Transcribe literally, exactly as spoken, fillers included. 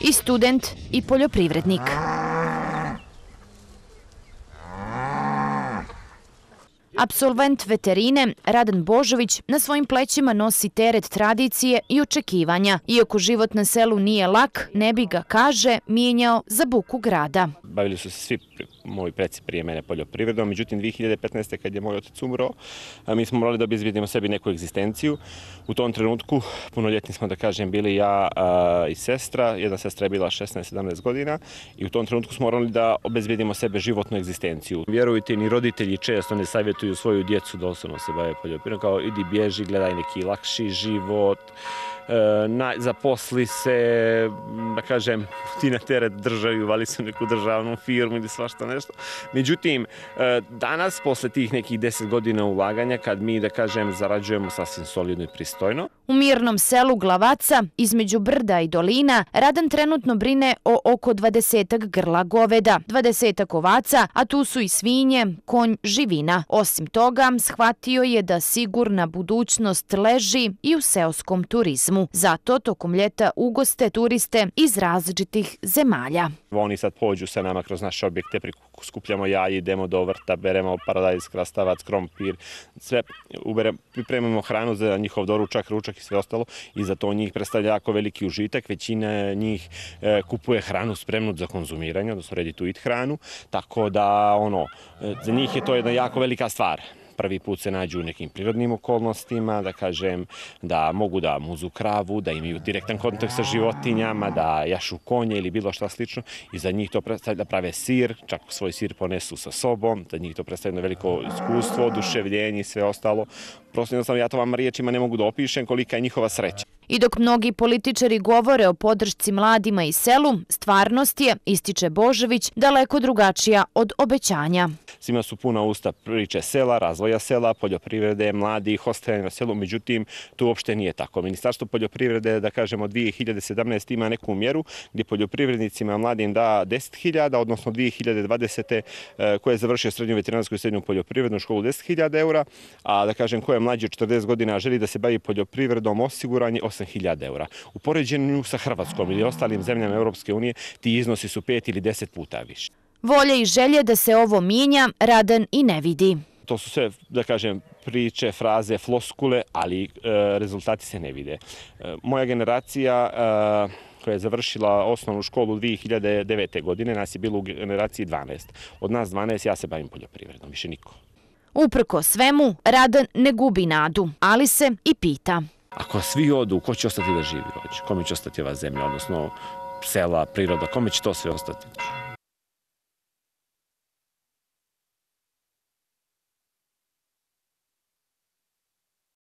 i student i poljoprivrednik. Apsolvent veterine Radan Božović na svojim plećima nosi teret tradicije i očekivanja. Iako život na selu nije lak, ne bi ga, kaže, mijenjao za buku grada. Bavili su se svi moji preci prije mene poljoprivredom, međutim dvije hiljade petnaeste. kad je moj otac umro, mi smo morali da obezbijedimo sebi neku egzistenciju. U tom trenutku, punoljetni smo, da kažem, bili ja i sestra, jedna sestra je bila šesnaest sedamnaest godina i u tom trenutku smo morali da obezbijedimo sebe životnu egzistenciju. Vjerujte, ni roditelji često ne savjetuju svoju djecu da osobno se bave poljoprivredom, kao idi bježi, gledaj neki lakši život, zaposli se, da kažem, ti na teret državi, uvali se u neku državnu firmu ili svašta nešto. Međutim, danas, posle tih nekih deset godina ulaganja, kad mi, da kažem, zarađujemo sasvim solidno i pristojno. U mirnom selu Glavaca, između brda i dolina, Radan trenutno brine o oko dvadesetak grla goveda, dvadesetak ovaca, a tu su i svinje, konj, živina. Osim toga, shvatio je da sigurna budućnost leži i u seoskom turizmu. Zato tokom ljeta ugoste turiste iz različitih zemalja. Oni sad pođu sa nama kroz naše objekte, skupljamo jaje, idemo do vrta, beremo paradajz, krastavac, krompir, sve pripremimo hranu za njihov doručak, ručak i sve ostalo i za to njih predstavlja jako veliki užitak. Većina njih kupuje hranu spremnu za konzumiranje, odnosno ready to eat hranu, tako da ono, za njih je to jedna jako velika stvar. Prvi put se nađu u nekim prirodnim okolnostima, da kažem, da mogu da muzu kravu, da imaju direktan kontakt sa životinjama, da jašu konje ili bilo šta slično i za njih to predstavlja da prave sir, čak svoj sir ponesu sa sobom, za njih to predstavlja veliko iskustvo, oduševljenje i sve ostalo. Prosto jednostavno ja to vam riječima ne mogu da opišem kolika je njihova sreća. I dok mnogi političari govore o podršci mladima i selu, stvarnost je, ističe Božović, daleko drugačija od obećanja. Svima su puna usta priče sela, razvoja sela, poljoprivrede, mladih, ostajanja na selu, međutim, to uopšte nije tako. Ministarstvo poljoprivrede, da kažemo, dvije hiljade sedamnaeste. ima neku mjeru gdje poljoprivrednicima mladim da deset hiljada, odnosno dvije hiljade dvadesete. koje je završio srednju veterinarsku i srednju poljoprivrednu školu deset hiljada eura, a da kažem ko je mlađi od četrdeset godina želi da se bavi poljoprivredom, osiguranje osam hiljada eura. U poređenju sa Hrvatskom ili ostalim zemljama Europske unije ti iznosi su pet ili deset puta više. Volje i želje da se ovo mijenja Radan i ne vidi. To su sve, da kažem, priče, fraze, floskule, ali rezultati se ne vide. Moja generacija koja je završila osnovnu školu dvije hiljade devete. godine, nas je bilo u generaciji dvanaest. Od nas dvanaest ja se bavim poljoprivredom, više niko. Uprko svemu, Radan ne gubi nadu, ali se i pita. Ako svi odu, ko će ostati da živi ovdje? Kome će ostati ova zemlja, odnosno sela, priroda, kome će to sve ostati?